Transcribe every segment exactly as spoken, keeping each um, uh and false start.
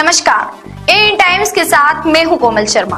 नमस्कार, N times के साथ मैं हूं कोमल शर्मा।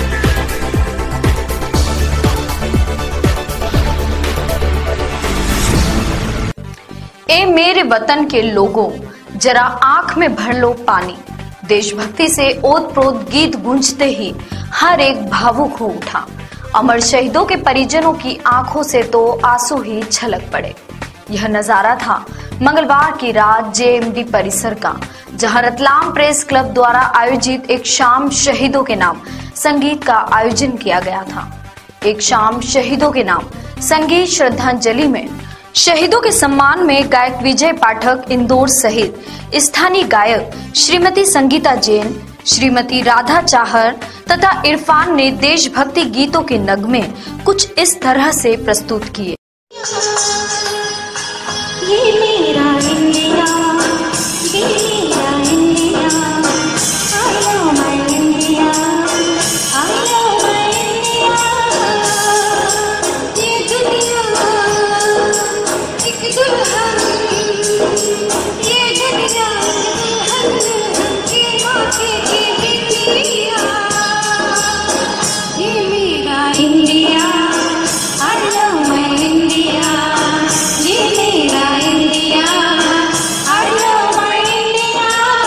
ए मेरे वतन के लोगों, जरा आंख में भर लो पानी। देशभक्ति से ओत-प्रोत गीत गूंजते ही हर एक भावुक हो उठा। अमर शहीदों के परिजनों की आंखों से तो आंसू ही छलक पड़े। यह नजारा था मंगलवार की रात जेएमडी परिसर का, जहां रतलाम प्रेस क्लब द्वारा आयोजित एक शाम शहीदों के नाम संगीत का आयोजन किया गया था। एक शाम शहीदों के नाम संगीत श्रद्धांजलि में शहीदों के सम्मान में गायक विजय पाठक इंदौर सहित स्थानीय गायक श्रीमती संगीता जैन, श्रीमती राधा चाहर तथा इरफान ने देशभक्ति गीतों के नगमे कुछ इस तरह से प्रस्तुत किए। ये मेरा इंडिया, ये मेरा India, I love my India, I love my India। ये दुनिया एक दुल्हन, ये दुनिया दुल्हन के माथे की बिंदिया। ये मेरा India, I love my India, ये मेरा India, I love my India।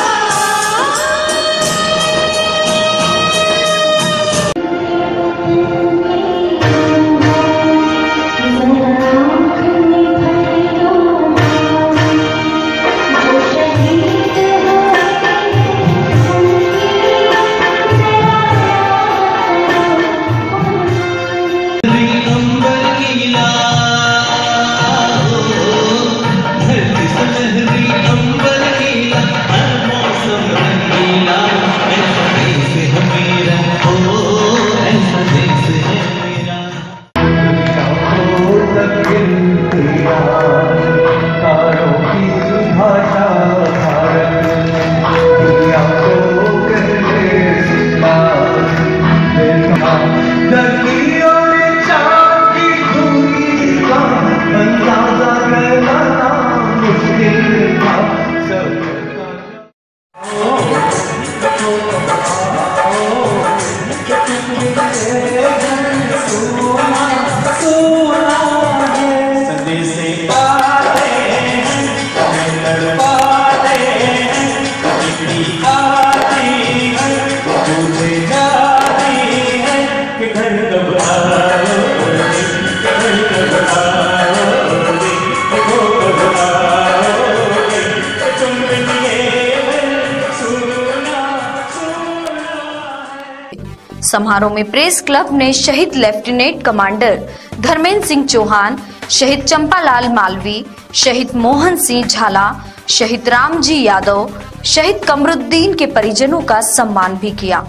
समारोह में प्रेस क्लब ने शहीद लेफ्टिनेंट कमांडर धर्मेंद्र सिंह चौहान, शहीद चंपालाल मालवी, शहीद मोहन सिंह झाला, शहीद रामजी यादव, शहीद कमरुद्दीन के परिजनों का सम्मान भी किया।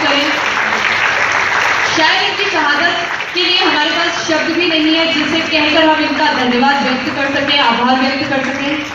शायद इनकी शहादत के लिए हमारे पास शब्द भी नहीं है जिसे कहकर हम इनका धन्यवाद व्यक्त कर सके, आभार व्यक्त कर सके।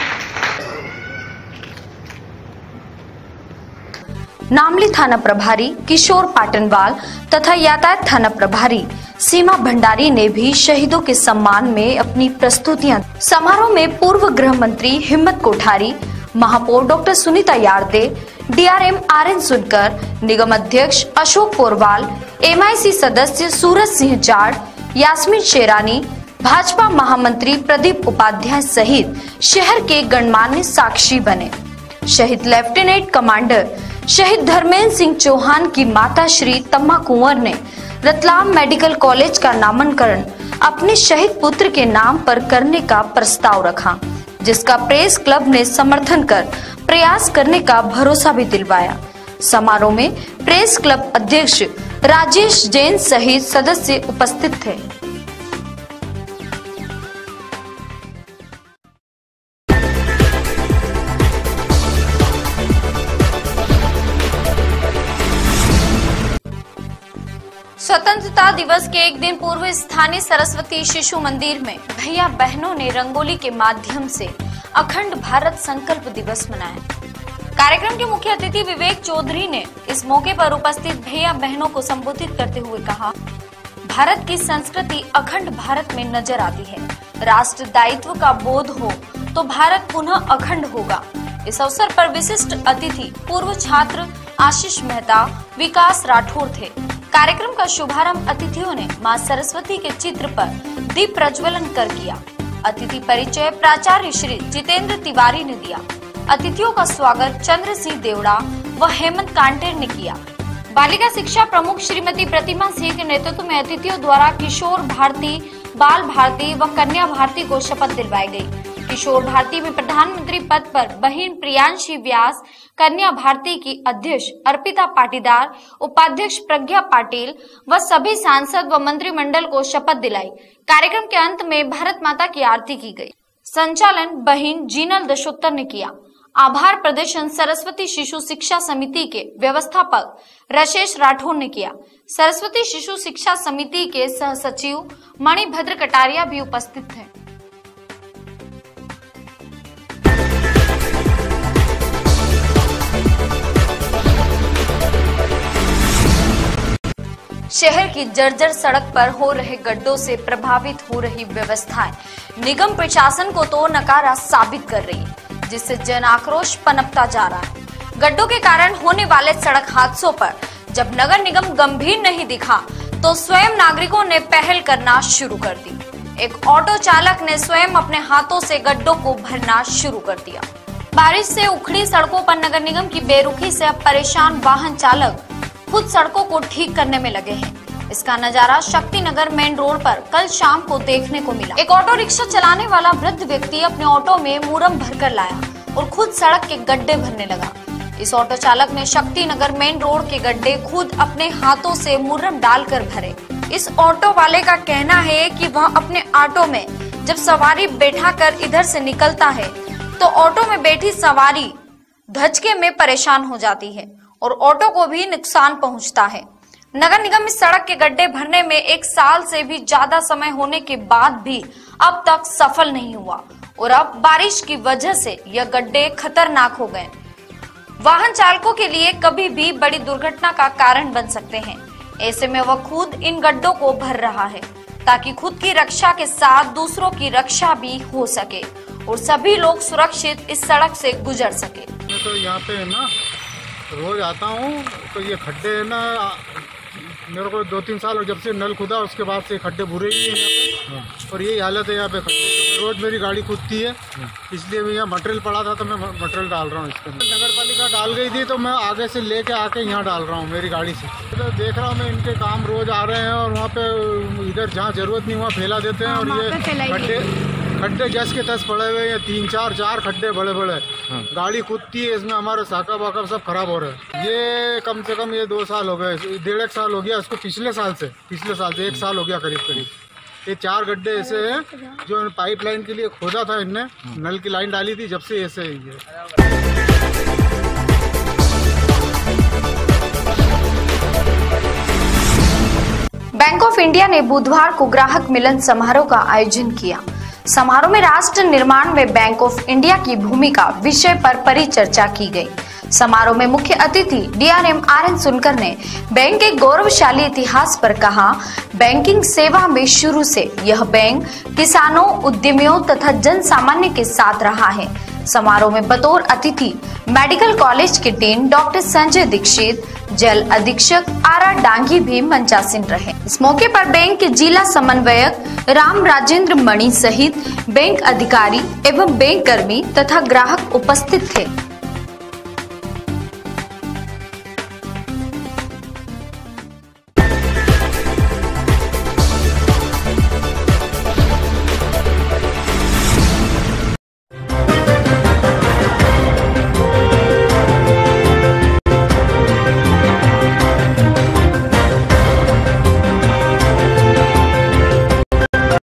नामली थाना प्रभारी किशोर पाटनवाल तथा यातायात थाना प्रभारी सीमा भंडारी ने भी शहीदों के सम्मान में अपनी प्रस्तुतियां। समारोह में पूर्व गृह मंत्री हिम्मत कोठारी, महापौर doctor Sunita Yarde, DRM R N Sunkar, निगम अध्यक्ष अशोक पोरवाल, एमआईसी सदस्य सूरज सिंह जाट, यास्मीन शेरानी, भाजपा महामंत्री प्रदीप उपाध्याय सहित शहर के गणमान्य साक्षी बने। शहीद लेफ्टिनेंट कमांडर शहीद धर्मेंद्र सिंह चौहान की माता श्री तम्मा कुंवर ने रतलाम मेडिकल कॉलेज का नामकरण अपने शहीद पुत्र के नाम पर करने का प्रस्ताव रखा, जिसका प्रेस क्लब ने समर्थन कर प्रयास करने का भरोसा भी दिलवाया। समारोह में प्रेस क्लब अध्यक्ष राजेश जैन सहित सदस्य उपस्थित थे। स्वतंत्रता दिवस के एक दिन पूर्व स्थानीय सरस्वती शिशु मंदिर में भैया बहनों ने रंगोली के माध्यम से अखंड भारत संकल्प दिवस मनाया। कार्यक्रम के मुख्य अतिथि विवेक चौधरी ने इस मौके पर उपस्थित भैया बहनों को संबोधित करते हुए कहा, भारत की संस्कृति अखंड भारत में नजर आती है। राष्ट्र दायित्व का बोध हो तो भारत पुनः अखंड होगा। इस अवसर पर विशिष्ट अतिथि पूर्व छात्र आशीष मेहता, विकास राठौर थे। कार्यक्रम का शुभारंभ अतिथियों ने मां सरस्वती के चित्र पर दीप प्रज्वलन कर किया। अतिथि परिचय प्राचार्य श्री जितेंद्र तिवारी ने दिया। अतिथियों का स्वागत चंद्र सिंह देवड़ा व हेमंत कांटेर ने किया। बालिका शिक्षा प्रमुख श्रीमती प्रतिमा सिंह के नेतृत्व में अतिथियों द्वारा किशोर भारती, बाल भारती व कन्या भारती को शपथ दिलवाई गई। किशोर भारती में प्रधानमंत्री पद पर बहन प्रियांशी व्यास, कन्या भारती की अध्यक्ष अर्पिता पाटीदार, उपाध्यक्ष प्रज्ञा पाटिल व सभी सांसद व मंत्रिमंडल को शपथ दिलाई। कार्यक्रम के अंत में भारत माता की आरती की गई। संचालन बहन जीनल दशोत्तर ने किया। आभार प्रदर्शन सरस्वती शिशु शिक्षा समिति के व्यवस्थापक रशेष राठौर ने किया। सरस्वती शिशु शिक्षा समिति के सह सचिव मणिभद्र कटारिया भी उपस्थित थे। शहर की जर्जर सड़क पर हो रहे गड्ढों से प्रभावित हो रही व्यवस्थाएं निगम प्रशासन को तो नकारा साबित कर रही है, जिससे जन आक्रोश पनपता जा रहा है। गड्ढों के कारण होने वाले सड़क हादसों पर जब नगर निगम गंभीर नहीं दिखा तो स्वयं नागरिकों ने पहल करना शुरू कर दी। एक ऑटो चालक ने स्वयं अपने हाथों से गड्ढों को भरना शुरू कर दिया। बारिश से उखड़ी सड़कों पर नगर निगम की बेरुखी से अब परेशान वाहन चालक खुद सड़कों को ठीक करने में लगे हैं। इसका नजारा शक्ति नगर मेन रोड पर कल शाम को देखने को मिला। एक ऑटो रिक्शा चलाने वाला वृद्ध व्यक्ति अपने ऑटो में मुरम भरकर लाया और खुद सड़क के गड्ढे भरने लगा। इस ऑटो चालक ने शक्ति नगर मेन रोड के गड्ढे खुद अपने हाथों से मुरम डालकर भरे। इस ऑटो वाले का कहना है कि वह अपने ऑटो में जब सवारी बैठा कर इधर से निकलता है तो ऑटो में बैठी सवारी धचके में परेशान हो जाती है और ऑटो को भी नुकसान पहुंचता है। नगर निगम इस सड़क के गड्ढे भरने में एक साल से भी ज्यादा समय होने के बाद भी अब तक सफल नहीं हुआ और अब बारिश की वजह से यह गड्ढे खतरनाक हो गए। वाहन चालकों के लिए कभी भी बड़ी दुर्घटना का कारण बन सकते हैं। ऐसे में वह खुद इन गड्ढों को भर रहा है ताकि खुद की रक्षा के साथ दूसरों की रक्षा भी हो सके और सभी लोग सुरक्षित इस सड़क से गुजर सके। तो यहाँ पे है ना रोज आता हूँ तो ये खड्डे है ना, मेरे को दो तीन साल और जब से नल खुदा उसके बाद से खड्डे बुरे ही हैं यहाँ पे और यही हालत है यहाँ पे खड्डे। रोज मेरी गाड़ी खुदती है, इसलिए मैं यहाँ मटेरियल पड़ा था तो मैं मटेरियल डाल रहा हूँ इसके अंदर। नगर पालिका डाल गई थी तो मैं आगे से लेके आके यहाँ डाल रहा हूँ मेरी गाड़ी से। तो देख रहा हूँ मैं इनके काम रोज आ रहे हैं और वहाँ पे इधर जहाँ जरूरत नहीं वहाँ फैला देते हैं और ये खड्डे खड्डे जैस के तस पड़े हुए हैं, तीन चार चार खड्डे बड़े बड़े। हाँ। गाड़ी कूदती है इसमें, हमारे साका बाका सब खराब हो रहे हैं। ये कम से कम ये दो साल हो गए, डेढ़ एक साल हो गया इसको, पिछले साल से पिछले साल से एक साल हो गया करीब करीब। ये चार गड्ढे ऐसे हैं जो पाइपलाइन के लिए खोदा था इनने, नल की लाइन डाली थी, जब से ऐसे ही है। बैंक ऑफ इंडिया ने बुधवार को ग्राहक मिलन समारोह का आयोजन किया। समारोह में राष्ट्र निर्माण में बैंक ऑफ इंडिया की भूमिका विषय पर परिचर्चा की गई। समारोह में मुख्य अतिथि डीआरएम आर एन सुनकर ने बैंक के गौरवशाली इतिहास पर कहा, बैंकिंग सेवा में शुरू से यह बैंक किसानों, उद्यमियों तथा जन सामान्य के साथ रहा है। समारोह में बतौर अतिथि मेडिकल कॉलेज के डीन डॉक्टर संजय दीक्षित, जल अधीक्षक आरा डांगी भी मंचासीन रहे। इस मौके पर बैंक के जिला समन्वयक राम राजेंद्र मणि सहित बैंक अधिकारी एवं बैंक कर्मी तथा ग्राहक उपस्थित थे।